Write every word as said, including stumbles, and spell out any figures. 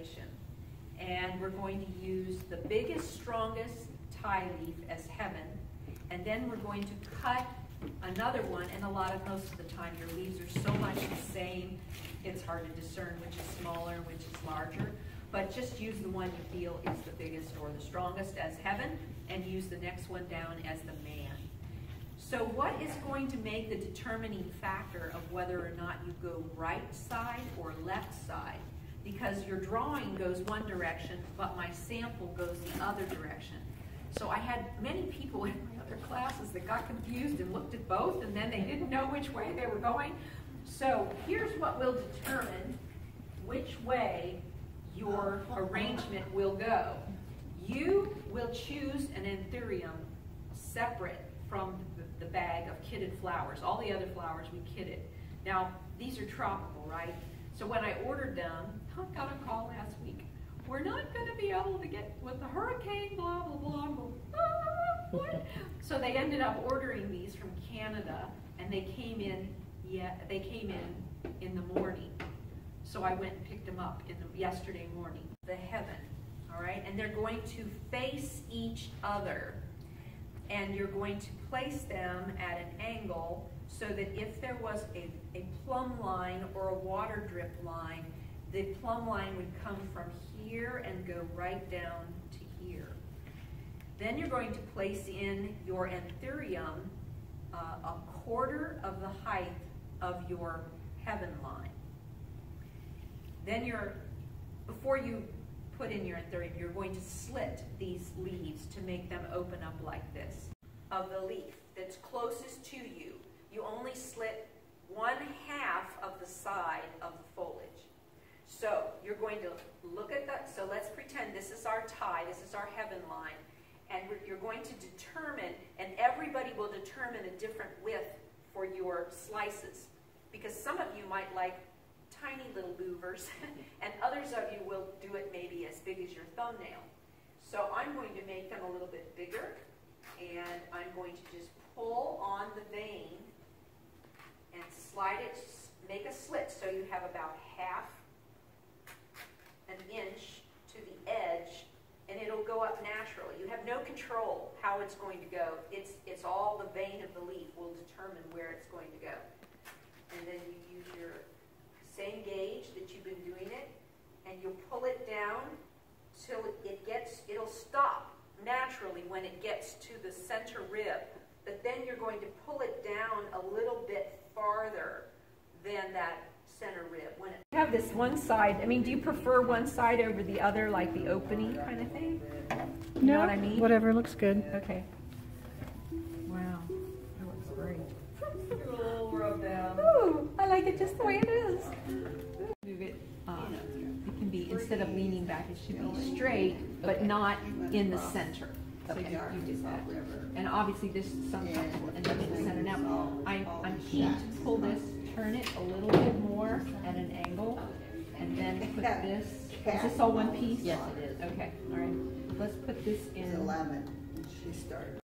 decoration. And we're going to use the biggest, strongest tie leaf as heaven, and then we're going to cut another one, and a lot of, most of the time your leaves are so much the same, it's hard to discern which is smaller and which is larger, but just use the one you feel is the biggest or the strongest as heaven, and use the next one down as the man. So what is going to make the determining factor of whether or not you go right side or left side? Because your drawing goes one direction, but my sample goes the other direction. So I had many people in my other classes that got confused and looked at both, and then they didn't know which way they were going. So here's what will determine which way your arrangement will go. You will choose an anthurium separate from the bag of kitted flowers. All the other flowers we kitted. Now, these are tropical, right? So when I ordered them, I got a call last week. We're not going to be able to get with the hurricane, blah, blah, blah, blah. Ah, what? So they ended up ordering these from Canada, and they came in, yeah, they came in in the morning. So I went and picked them up in the, yesterday morning. The heaven, all right? And they're going to face each other. And you're going to place them at an angle so that if there was a, a plumb line or a water drip line, the plumb line would come from here and go right down to here. Then you're going to place in your anthurium uh, a quarter of the height of your heaven line. Then you're, before you put in your anthurium, you're going to slit these leaves to make them open up like this. Of the leaf that's closest to you, you only slit one half of the side of the foliage. So you're going to look at that. So let's pretend this is our tie, this is our heaven line, and you're going to determine, and everybody will determine a different width for your slices, because some of you might like tiny little louvers, and others of you will do it maybe as big as your thumbnail. So I'm going to make them a little bit bigger, and I'm going to just pull on the vein and slide it, make a slit so you have about half an inch to the edge, and it'll go up naturally. You have no control how it's going to go. It's, it's all the vein of the leaf will determine where it's going to go. And then you use your same gauge that you've been doing it, and you'll pull it down till it gets, it'll stop naturally when it gets to the center rib, but then you're going to pull it down a little bit farther than that center rib. When it you have this one side, I mean, do you prefer one side over the other, like the opening kind of thing? You no, know what I mean? Whatever looks good. Okay. Wow, that looks great. Do a little rub down. Ooh, I like it just the way it is. Move it. Um, it can be, instead of leaning back, it should be straight, but not in the center. So you, you did that. And obviously this sometimes will end up in the center. Now, I, I'm keen to pull this, turn it a little bit more at an angle, and then put this. Is this all one piece? Yes, it is. Okay, all right. Let's put this in. eleven. She started.